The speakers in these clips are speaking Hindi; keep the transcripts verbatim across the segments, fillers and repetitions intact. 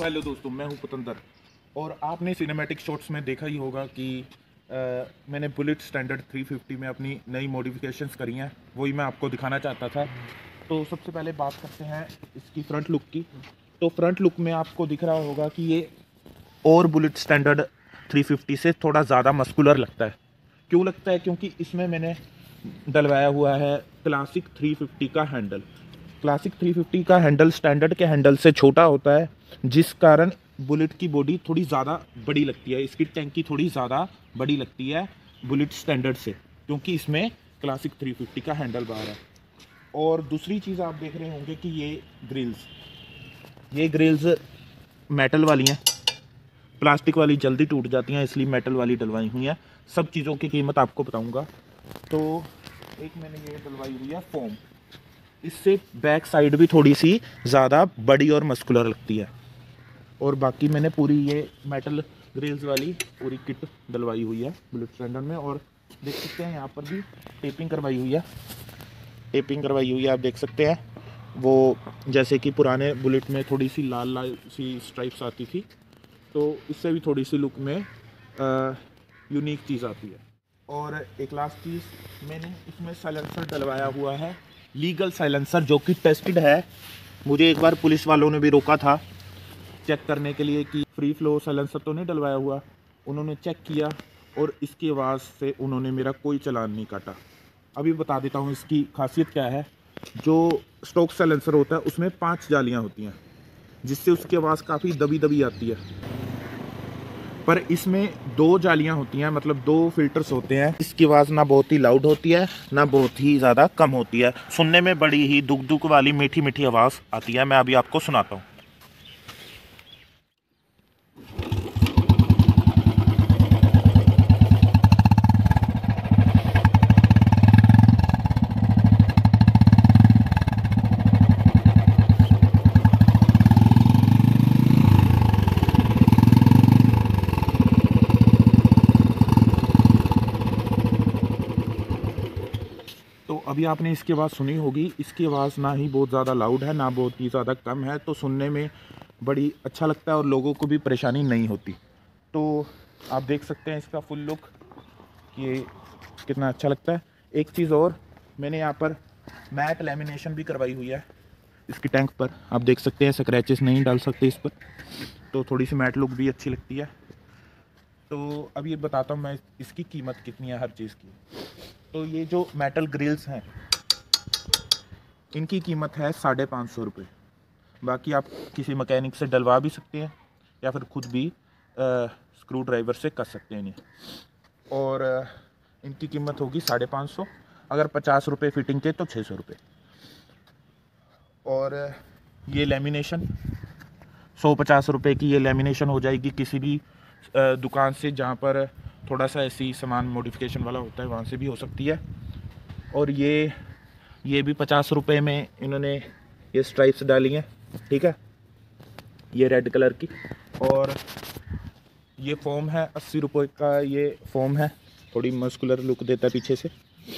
हेलो दोस्तों, मैं हूं पुतंदर। और आपने सिनेमैटिक शॉट्स में देखा ही होगा कि आ, मैंने बुलेट स्टैंडर्ड थ्री फिफ्टी में अपनी नई मॉडिफिकेशंस करी हैं। वही मैं आपको दिखाना चाहता था। तो सबसे पहले बात करते हैं इसकी फ्रंट लुक की। तो फ्रंट लुक में आपको दिख रहा होगा कि ये और बुलेट स्टैंडर्ड थ्री फिफ्टी से थोड़ा ज़्यादा मस्कुलर लगता है। क्यों लगता है? क्योंकि इसमें मैंने डलवाया हुआ है क्लासिक थ्री फिफ्टी का हैंडल। क्लासिक थ्री फिफ्टी का हैंडल स्टैंडर्ड के हैंडल से छोटा होता है, जिस कारण बुलेट की बॉडी थोड़ी ज़्यादा बड़ी लगती है। इसकी टैंकी थोड़ी ज़्यादा बड़ी लगती है बुलेट स्टैंडर्ड से, क्योंकि इसमें क्लासिक थ्री फिफ्टी का हैंडल बार है। और दूसरी चीज़ आप देख रहे होंगे कि ये ग्रिल्स ये ग्रिल्स मेटल वाली हैं। प्लास्टिक वाली जल्दी टूट जाती हैं, इसलिए मेटल वाली डलवाई हुई हैं। सब चीज़ों की कीमत आपको बताऊंगा। तो एक मैंने ये डलवाई हुई है फोम। इससे बैक साइड भी थोड़ी सी ज़्यादा बड़ी और मस्कुलर लगती है। और बाकी मैंने पूरी ये मेटल ग्रिल्स वाली पूरी किट डलवाई हुई है बुलेट स्टैंडर्ड में। और देख सकते हैं यहाँ पर भी टेपिंग करवाई हुई है टेपिंग करवाई हुई है आप देख सकते हैं। वो जैसे कि पुराने बुलेट में थोड़ी सी लाल लाल सी स्ट्राइप्स आती थी, तो इससे भी थोड़ी सी लुक में यूनिक चीज़ आती है। और एक लास्ट चीज़, मैंने इसमें साइलेंसर डलवाया हुआ है, लीगल साइलेंसर, जो कि टेस्टेड है। मुझे एक बार पुलिस वालों ने भी रोका था चेक करने के लिए कि फ्री फ्लो साइलेंसर तो नहीं डलवाया हुआ। उन्होंने चेक किया और इसकी आवाज़ से उन्होंने मेरा कोई चालान नहीं काटा। अभी बता देता हूँ इसकी खासियत क्या है। जो स्टॉक साइलेंसर होता है उसमें पांच जालियाँ होती हैं, जिससे उसकी आवाज़ काफ़ी दबी दबी आती है। पर इसमें दो जालियाँ होती हैं, मतलब दो फिल्टर्स होते हैं। इसकी आवाज़ ना बहुत ही लाउड होती है, ना बहुत ही ज़्यादा कम होती है। सुनने में बड़ी ही दुक दुक वाली मीठी मीठी आवाज़ आती है। मैं अभी आपको सुनाता हूँ। तो अभी आपने इसकी आवाज़ सुनी होगी। इसकी आवाज़ ना ही बहुत ज़्यादा लाउड है, ना बहुत ही ज़्यादा कम है। तो सुनने में बड़ी अच्छा लगता है और लोगों को भी परेशानी नहीं होती। तो आप देख सकते हैं इसका फुल लुक, ये कितना अच्छा लगता है। एक चीज़ और, मैंने यहाँ पर मैट लेमिनेशन भी करवाई हुई है इसकी टैंक पर। आप देख सकते हैं स्क्रैचेस नहीं डाल सकते इस पर, तो थोड़ी सी मैट लुक भी अच्छी लगती है। तो अब ये बताता हूँ मैं इसकी कीमत कितनी है हर चीज़ की। तो ये जो मेटल ग्रिल्स हैं, इनकी कीमत है साढ़े पाँच सौ रुपये। बाकी आप किसी मैकेनिक से डलवा भी सकते हैं या फिर खुद भी स्क्रू ड्राइवर से कर सकते हैं इन्हें। और आ, इनकी कीमत होगी साढ़े पाँच सौ। अगर पचास रुपये फिटिंग के तो छः सौ रुपये। और आ, ये लेमिनेशन सौ पचास रुपये की ये लेमिनेशन हो जाएगी किसी भी आ, दुकान से, जहाँ पर थोड़ा सा ऐसी सामान मॉडिफिकेशन वाला होता है, वहाँ से भी हो सकती है। और ये ये भी पचास रुपये में इन्होंने ये स्ट्राइप्स डाली हैं, ठीक है, ये रेड कलर की। और ये फोम है अस्सी रुपये का, ये फोम है, थोड़ी मस्कुलर लुक देता है पीछे से।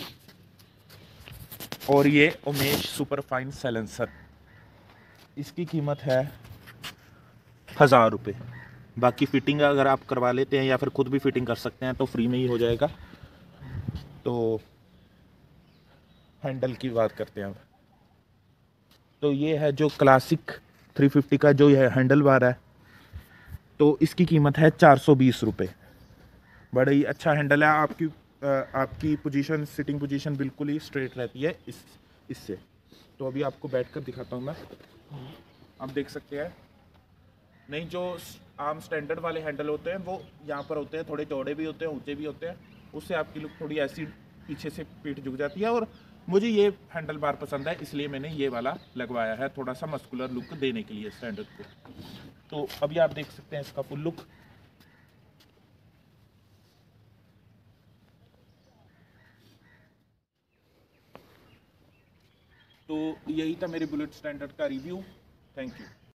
और ये उमेश सुपर फाइन साइलेंसर, इसकी कीमत है हज़ार रुपये। बाकी फिटिंग अगर आप करवा लेते हैं या फिर खुद भी फिटिंग कर सकते हैं तो फ्री में ही हो जाएगा। तो हैंडल की बात करते हैं अब। तो ये है जो क्लासिक थ्री फिफ्टी का जो ये हैंडल बार है, तो इसकी कीमत है चार सौ बीस रुपये। बड़ा ही अच्छा हैंडल है। आपकी आपकी पोजीशन, सिटिंग पोजीशन बिल्कुल ही स्ट्रेट रहती है इस इससे। तो अभी आपको बैठ कर दिखाता हूँ मैं। आप देख सकते हैं, नहीं जो आम स्टैंडर्ड वाले हैंडल होते हैं वो यहाँ पर होते हैं, थोड़े चौड़े भी होते हैं, ऊंचे भी होते हैं। उससे आपकी लुक थोड़ी ऐसी पीछे से पीठ झुक जाती है। और मुझे ये हैंडल बार पसंद है, इसलिए मैंने ये वाला लगवाया है, थोड़ा सा मस्कुलर लुक देने के लिए स्टैंडर्ड को। तो अभी आप देख सकते हैं इसका फुल लुक। तो यही था मेरे बुलेट स्टैंडर्ड का रिव्यू। Thank you.